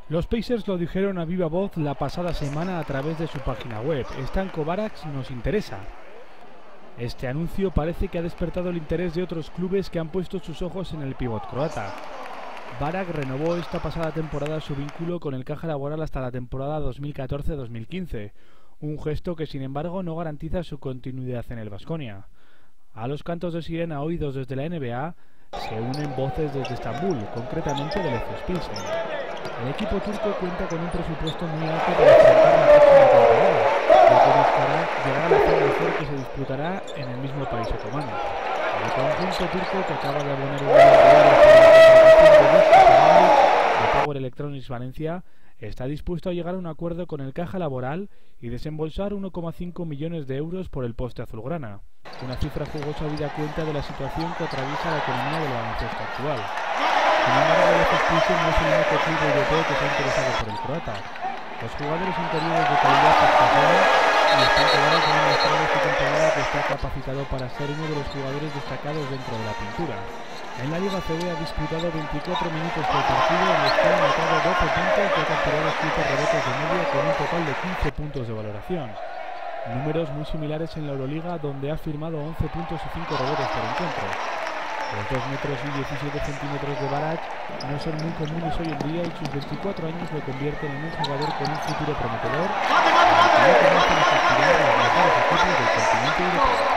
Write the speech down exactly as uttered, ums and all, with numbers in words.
Los Pacers lo dijeron a viva voz la pasada semana a través de su página web: Stanko Barac nos interesa. Este anuncio parece que ha despertado el interés de otros clubes que han puesto sus ojos en el pívot croata. Barac renovó esta pasada temporada su vínculo con el Caja Laboral hasta la temporada dos mil catorce dos mil quince, un gesto que sin embargo no garantiza su continuidad en el Baskonia. A los cantos de sirena oídos desde la N B A se unen voces desde Estambul, concretamente del Efes Pilsen. El equipo turco cuenta con un presupuesto muy alto para enfrentar la próxima temporada, lo que buscará llegar a la Final Four que se disputará en el mismo país otomano. El conjunto turco, que acaba de abonar un millón de euros para la contratación de Power Electronics Valencia, está dispuesto a llegar a un acuerdo con el Caja Laboral y desembolsar uno coma cinco millones de euros por el poste azulgrana, una cifra jugosa habida cuenta de la situación que atraviesa la economía del baloncesto actual. Sin embargo, el Efes Pilsen no es el único club europeo que se ha interesado por el croata. Los jugadores interiores de calidad escasean y están quedando con un demostrado esta temporada que está capacitado para ser uno de los jugadores destacados dentro de la pintura. En la Liga C B ha disputado veinticuatro minutos por partido, en los que ha anotado doce puntos y ha capturado siete rebotes de media con un total de quince puntos de valoración. Números muy similares en la Euroliga, donde ha firmado once puntos y cinco rebotes por encuentro. Los dos metros y diecisiete centímetros de Barac no son muy comunes hoy en día y sus veinticuatro años lo convierten en un jugador con un futuro prometedor, al que ya comienzan a aspirar a los mejores equipos del continente europeo.